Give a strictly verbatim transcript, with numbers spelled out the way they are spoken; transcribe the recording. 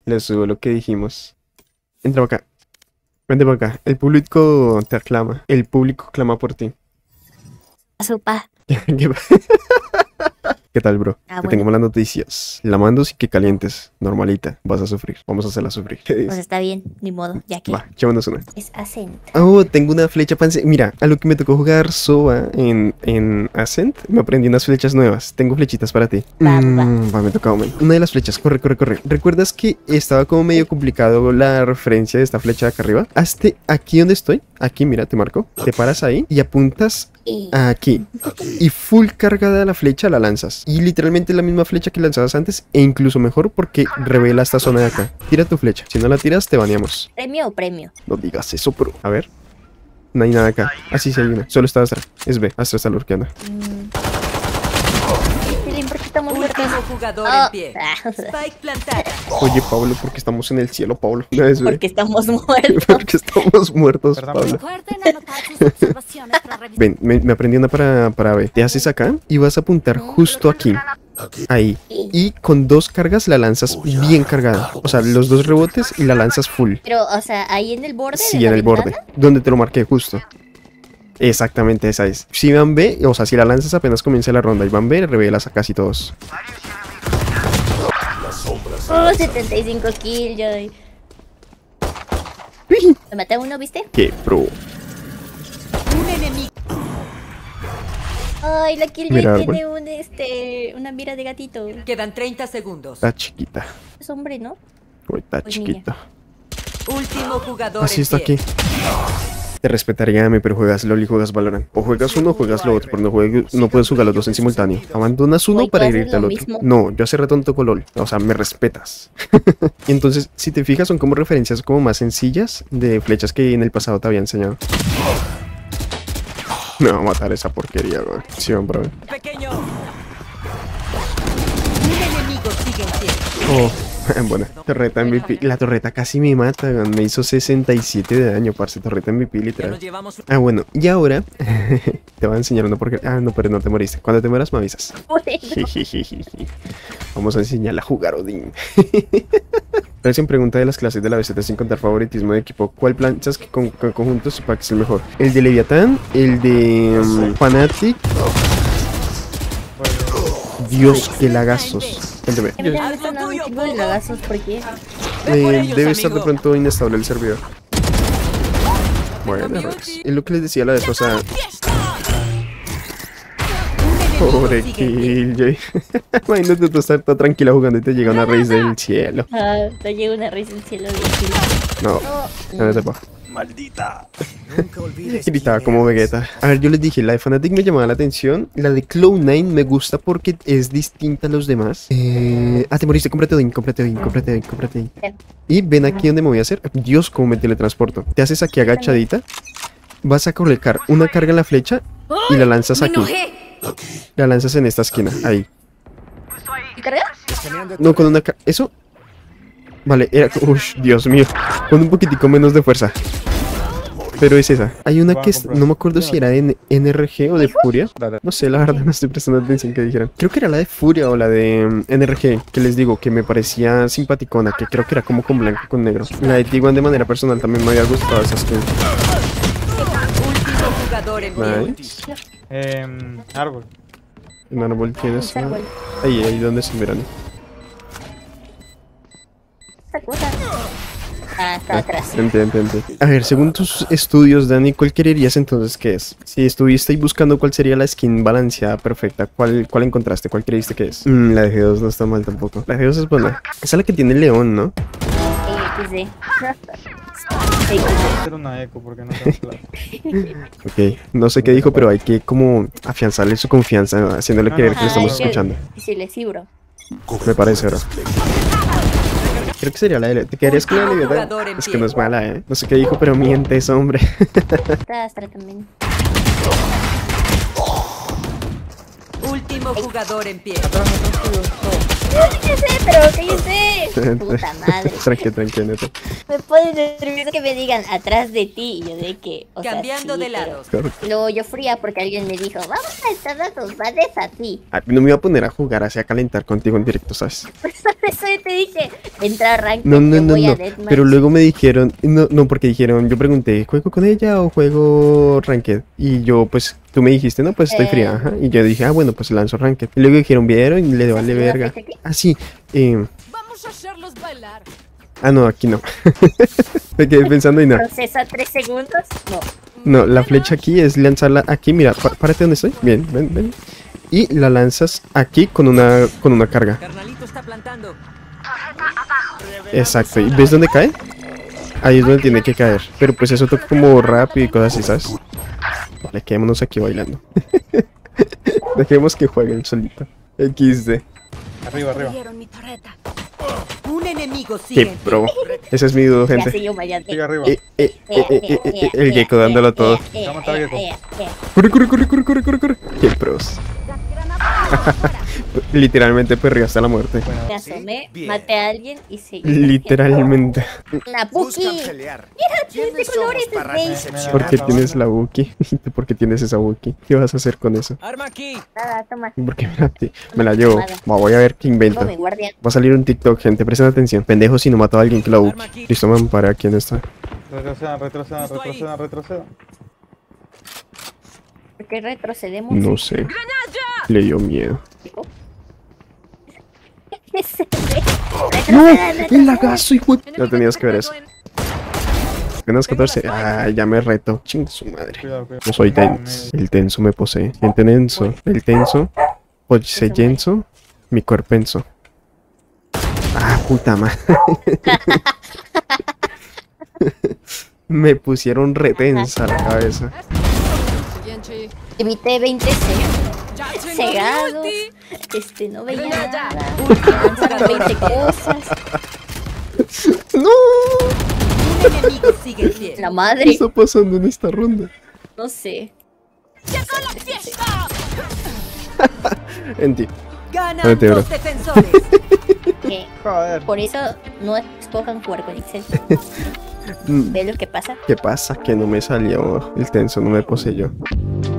Le subo lo que dijimos. Entra para acá. Vente para acá. El público te aclama. El público clama por ti. Sopa. ¿Qué, ¿Qué tal, bro? Ah, Te bueno. tengo malas noticias. La mando sí que calientes. Normalita. Vas a sufrir. Vamos a hacerla sufrir. ¿Qué Pues dices? está bien, ni modo, ya que Va, echémonos una. es Ascent. Oh, tengo una flecha para ense- Mira, a lo que me tocó jugar Soba en, en Ascent, me aprendí unas flechas nuevas. Tengo flechitas para ti. Va, va. Mm, va, me tocaba man. Una de las flechas, corre, corre, corre. ¿Recuerdas que estaba como medio complicado la referencia de esta flecha de acá arriba? Hazte aquí donde estoy. Aquí, mira, te marco. Te paras ahí y apuntas Y aquí. Y full cargada la flecha la lanzas. Y literalmente la misma flecha que lanzabas antes. E incluso mejor porque revela esta zona de acá. Tira tu flecha. Si no la tiras, te baneamos. premio o premio. No digas eso, bro. A ver. No hay nada acá. Ah, sí, sí hay una. Solo está Astra. Es B. Astra está lurkeando. Mm. Miren, ¿por qué estamos muertos? Último jugador Ah, en pie. ah, Spike plantada. Oye, Pablo, ¿por qué estamos en el cielo, Pablo? No es B. porque estamos muertos. Porque estamos muertos, Perdón, Pablo. Recuerden anotar sus observaciones para revisar. Ven, me, me aprendí una para, para B. Te haces acá y vas a apuntar justo aquí. Ahí. Y con dos cargas la lanzas bien cargada. O sea, los dos rebotes y la lanzas full. Pero, o sea, ahí en el borde. Sí, de la en el borde. ventana. Donde te lo marqué justo. Exactamente, esa es. Si van B, o sea, si la lanzas apenas comienza la ronda y van B, revelas a casi todos. Oh, setenta y cinco kills, Joy. Me maté a uno, ¿viste? ¡Qué pro! Un enemigo. Ay, la Killjoy Mira, tiene un, este, una mira de gatito. Quedan treinta segundos. Está chiquita. Es hombre, ¿no? Uy, está Pues chiquita. Último jugador Así en está pie. aquí. Te respetaría a mí, pero juegas LOL y juegas Valorant. O juegas uno o juegas lo otro, pero no, juegue- no puedes jugar los dos en simultáneo. Abandonas uno Güey, para ¿tú haces irte al lo otro. mismo? No, yo hace rato no toco LOL. O sea, me respetas. Y entonces, si te fijas, son como referencias como más sencillas de flechas que en el pasado te había enseñado. Me va a matar esa porquería, güey. Sí, hombre. Pequeño. Un enemigo sigue en pie. Oh, bueno, torreta M V P. La torreta casi me mata, weón. Me hizo sesenta y siete de daño, parce. Torreta M V P, Ya nos literal. llevamos. Ah, bueno, y ahora te voy a enseñar una porque. Ah, no, pero no te moriste. Cuando te mueras, me avisas. Vamos a enseñarle a jugar Odín. Recién pregunta de las clases de la B Z sin contar favoritismo de equipo. ¿Cuál planchas que con, con conjuntos y packs es el mejor? ¿El de Leviatán? ¿El de um, Fnatic? Dios, qué lagazos. Cuéntame. A mí también me están dando un chingo de lagazos, ¿por qué? Ve por Eh, ellos, debe estar de amigo. pronto inestable el servidor. Bueno, Rex. Es lo que les decía la vez pasada. Un enemigo Pobre sigue en pie. Killjoy. Imagínate tú estar toda tranquila jugando y te llega una raíz del cielo. Ah, te llega una risa en el cielo de kill. No, no me sepa. Maldita. Nunca olvides. Gritaba quién como eres. Vegeta. A ver, yo les dije, la de Fnatic me llamaba la atención. La de Cloud nine me gusta porque es distinta a los demás. Eh... Ah, te moriste, cómprate Odin, cómprate Odin, cómprate Odin, cómprate Odin. Y ven aquí donde me voy a hacer. Dios, cómo me teletransporto. Te haces aquí agachadita. Vas a colocar una carga en la flecha y la lanzas aquí. La lanzas en esta esquina, ahí. ¿Y carga? Escaneando No, con una... ca- ¿Eso? Vale, era... Ush, Dios mío. Con un poquitico menos de fuerza. Pero es esa. Hay una que... es- No me acuerdo si era de N- NRG o de Furia. Dale. No sé, la verdad no estoy prestando atención que dijeran. Creo que era la de Furia o la de mm, N R G. Que les digo, que me parecía simpaticona. Que creo que era como con blanco y con negro. La de Tiguan de manera personal también me había gustado esa skin. Último jugador en pie. Nice. Em, árbol. En árbol tienes... Esa árbol. Ahí, ahí donde se miran. Esa cosa. Ah, está atrás. Ente, ente, ente. A ver, según tus estudios, Dani, ¿cuál quererías entonces que es? Si estuviste ahí buscando cuál sería la skin balanceada perfecta, ¿cuál, cuál encontraste? ¿Cuál creíste que es? Mm, la de G dos no está mal tampoco. La G dos es buena. Esa es la que tiene el león, ¿no? Eh, X D. Voy a hacer una eco porque no tengo claro. Ok, no sé qué dijo, pero hay que como afianzarle su confianza, ¿no? Haciéndole No, creer no, que lo Ah, estamos es que- escuchando. Sí, le sí, bro. Me parece, bro. Creo que sería la de... ¿Te quedarías con la de Último Leviatán? jugador en Es que pie. no es mala, ¿eh? No sé qué dijo, pero miente ese hombre. Está Astra también. Último jugador en pie. Atrás, atrás tuyo. Cállese, pero cállese. Puta madre. Tranqui, tranqui, neta. Me pone nervioso que me digan atrás de ti. Y yo de que. O sea, Cambiando sí, de pero- lado. Claro. Luego yo fría porque alguien me dijo, vamos a estar a tus padres a ti. Ah, no me iba a poner a jugar así a calentar contigo en directo, ¿sabes? Por eso yo te dije, entra a rank. No, no, yo no, voy a no. Deathmatch. Pero luego me dijeron, no, no, porque dijeron, yo pregunté, ¿juego con ella o juego Ranked? Y yo, pues, tú me dijiste, no, pues estoy Eh. fría, ajá. Y yo dije, ah, bueno, pues lanzo Ranked. Y luego dijeron, ¿vieron? Y le vale ¿Sí, verga. no fuiste aquí? Ah, sí. eh, Vamos a hacerlos bailar. ah, no, aquí no. Me quedé pensando y no. Procesa tres segundos. No. No, la flecha aquí es lanzarla aquí, mira, pá- párate donde estoy. Bien, ven, ven. Y la lanzas aquí con una, con una carga. Carnalito está plantando. Exacto. ¿Y ves dónde cae? Ahí es donde tiene que caer. Pero pues eso toca como rápido y cosas así, ¿sabes? Vale, quedémonos aquí bailando. Dejemos que jueguen solito. equis de. Arriba, arriba. Dieron mi torreta. Un enemigo sigue. Qué pro. Ese es mi dudo, Ya gente. sé yo mañana. Sigue arriba. Eh, eh, eh, eh, eh, eh, el gecko dándolo todo. Vamos a matar al gecko. Corre, corre, corre, corre, corre, corre, corre. Qué pros. Literalmente perrió hasta la muerte. Bueno, Me asomé, maté a alguien y seguí. Literalmente. Una Puki. Mira, tienes de colores, es beige. ¿Por qué tienes la Wookie? ¿Por qué tienes esa Wookie? ¿Qué vas a hacer con eso? Arma aquí. Nada, toma. Porque me la, me la llevo. Va, voy a ver qué inventa. Toma mi guardián. Va a salir un TikTok, gente. Presten atención. Pendejo si no mató a alguien que la Wookie. Listo, me amparé aquí en esta. retrocedan, retrocedan, retrocedan, retrocedan. ¿Por qué retrocedemos? No sé. Le dio miedo. ¡No! ¡El lagazo, hijo de... No tenías que ver eso. Apenas catorce. Ay, ya me reto. Ching su madre. Cuidado, cuidado. Yo soy tenso. El tenso me posee. Siente tenso. El tenso. Posee tenso. Mi cuerpo tenso. Ah, puta madre. Me pusieron retensa la cabeza. Evité veinte se- cegados. Este, no veía nada. Lanzaron veinte cosas. ¡No! Un enemigo sigue en pie. La ¿Qué madre. está pasando en esta ronda? No sé. En ti. Ganan Vete, bro. los defensores. Que Joder. por eso no escojan jugar con Excel. Mm, ¿Ves lo que pasa? ¿Qué pasa? Que no me salió el tenso, no me poseyó.